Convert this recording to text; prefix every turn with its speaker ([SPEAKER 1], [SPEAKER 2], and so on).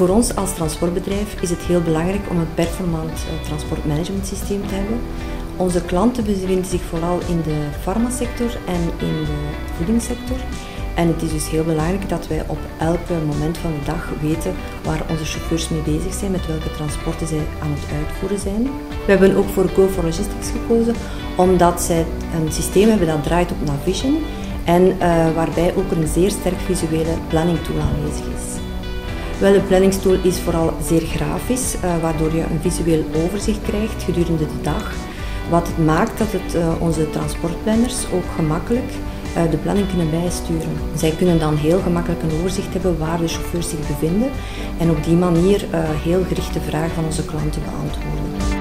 [SPEAKER 1] Voor ons als transportbedrijf is het heel belangrijk om een performant transportmanagementsysteem te hebben. Onze klanten bevinden zich vooral in de farmasector en in de voedingssector. En het is dus heel belangrijk dat wij op elk moment van de dag weten waar onze chauffeurs mee bezig zijn, met welke transporten zij aan het uitvoeren zijn. We hebben ook voor Go4Logistics gekozen, omdat zij een systeem hebben dat draait op Navision en waarbij ook een zeer sterk visuele planning tool aanwezig is. Wel, de planningstool is vooral zeer grafisch, waardoor je een visueel overzicht krijgt gedurende de dag. Wat het maakt dat onze transportplanners ook gemakkelijk de planning kunnen bijsturen. Zij kunnen dan heel gemakkelijk een overzicht hebben waar de chauffeurs zich bevinden en op die manier heel gerichte vragen van onze klanten beantwoorden.